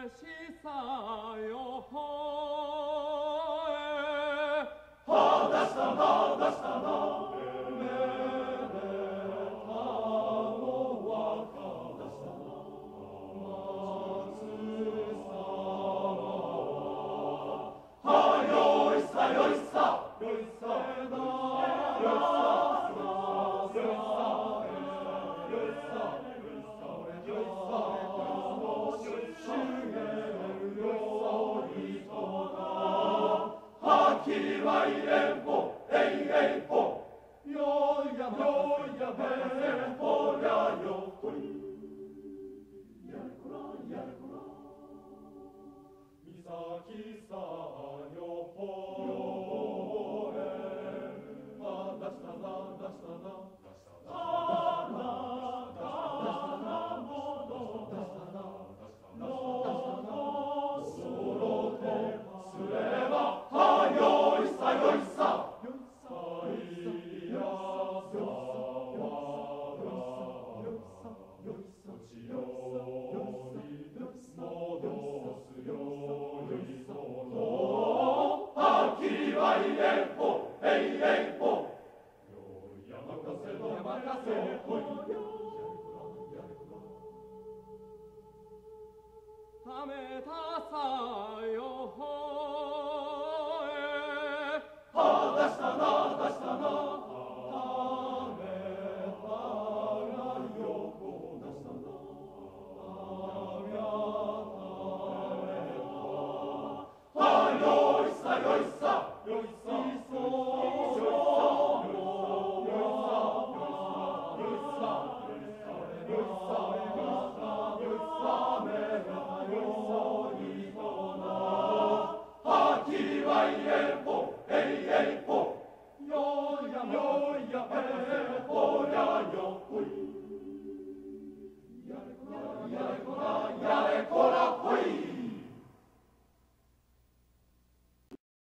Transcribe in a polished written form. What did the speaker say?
しさよはだしたはだしたなめでたのははだしたな松さはよいさよいさよいさよいさきわいれんぽえいえいぽよいやべえほりゃよこりやれこらやれこらみさき